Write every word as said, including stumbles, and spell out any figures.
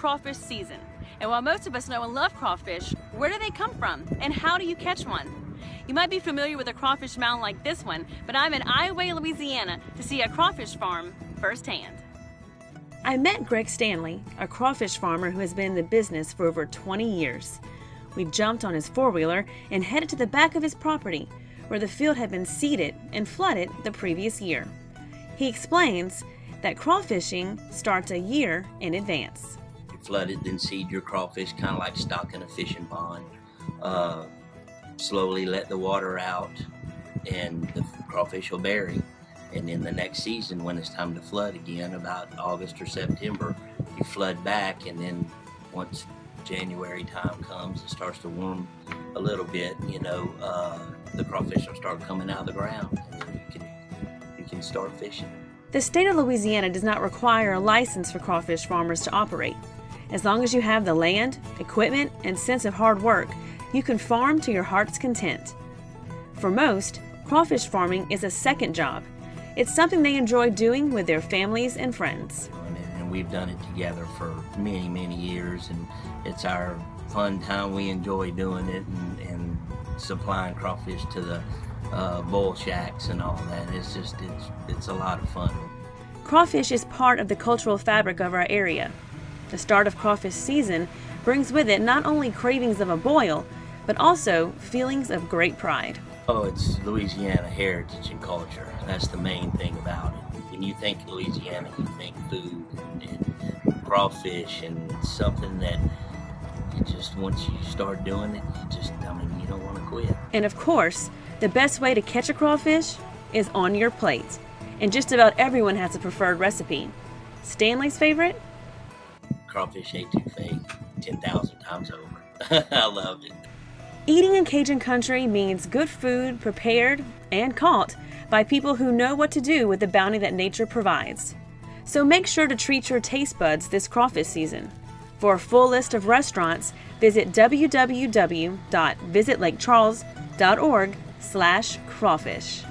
crawfish season. And while most of us know and love crawfish, where do they come from and how do you catch one? You might be familiar with a crawfish mound like this one, but I'm in Ioway, Louisiana to see a crawfish farm firsthand. I met Greg Stanley, a crawfish farmer who has been in the business for over twenty years. We jumped on his four-wheeler and headed to the back of his property, where the field had been seeded and flooded the previous year. He explains that crawfishing starts a year in advance. You flood it, then seed your crawfish, kind of like stocking a fishing pond. Uh, slowly let the water out, and the crawfish will bury. And then the next season, when it's time to flood again, about August or September, you flood back, and then once January time comes, it starts to warm a little bit, you know, uh, the crawfish will start coming out of the ground, and then you can, you can start fishing. The state of Louisiana does not require a license for crawfish farmers to operate. As long as you have the land, equipment, and sense of hard work, you can farm to your heart's content. For most, crawfish farming is a second job. It's something they enjoy doing with their families and friends. And we've done it together for many, many years, and it's our fun time. We enjoy doing it and, and supplying crawfish to the uh, bull shacks and all that. It's just, it's, it's a lot of fun. Crawfish is part of the cultural fabric of our area. The start of crawfish season brings with it not only cravings of a boil, but also feelings of great pride. Oh, it's Louisiana heritage and culture. That's the main thing about it. When you think Louisiana, you think food and, and crawfish, and it's something that you just, once you start doing it, you just, I mean, you don't want to quit. And of course, the best way to catch a crawfish is on your plate. And just about everyone has a preferred recipe. Stanley's favorite? Crawfish etouffee, ten thousand times over. I loved it. Eating in Cajun country means good food prepared and caught by people who know what to do with the bounty that nature provides. So make sure to treat your taste buds this crawfish season. For a full list of restaurants, visit w w w dot visit lake charles dot org slash crawfish.